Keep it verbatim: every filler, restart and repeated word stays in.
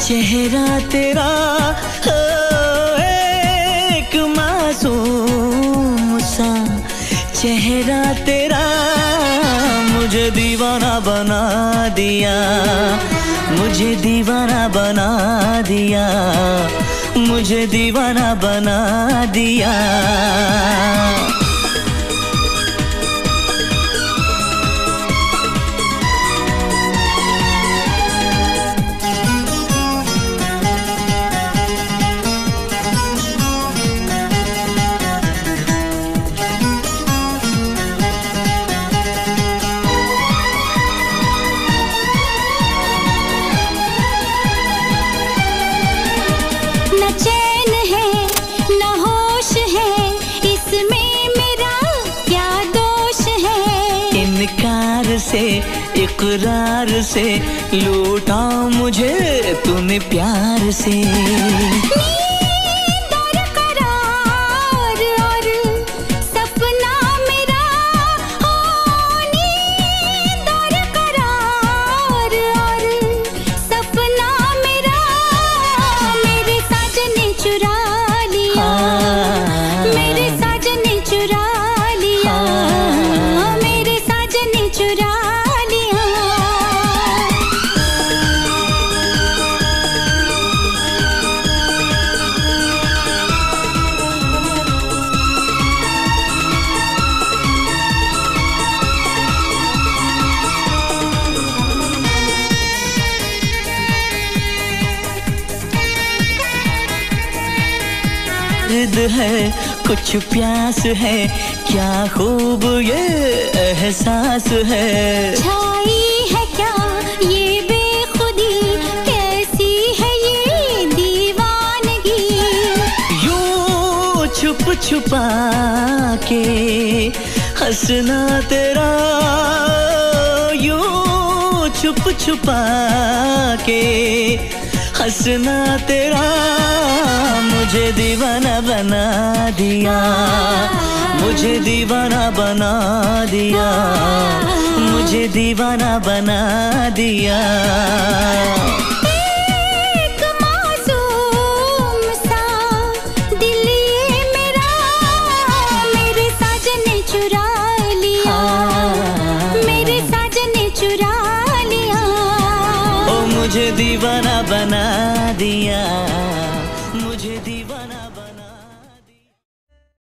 चेहरा तेरा हो एक मासूम सा चेहरा तेरा मुझे दीवाना बना दिया, मुझे दीवाना बना दिया, मुझे दीवाना बना दिया। से इकरार से लूटा मुझे तूने प्यार से। नींद और करार और सपना मेरा हो, नींद और करार और सपना मेरा मेरे साजन ने चुरा लिया, मेरे साजन ने चुरा लिया, मेरे साजन ने चुरा है कुछ प्यास है, क्या खूब ये एहसास है। छाई है क्या ये बेखुदी, कैसी है ये दीवानगी। यूं छुप छुपा के हंसना तेरा, यूं छुप छुपा के हंसना तेरा मुझे दीवाना बना दिया, मुझे दीवाना बना दिया, मुझे दीवाना बना दिया। एक मासूम सा दिल ये मेरा मेरे साजन ने चुरा लिया, मेरे साजन ने चुरा लिया। ओ मुझे दीवाना बना दिया।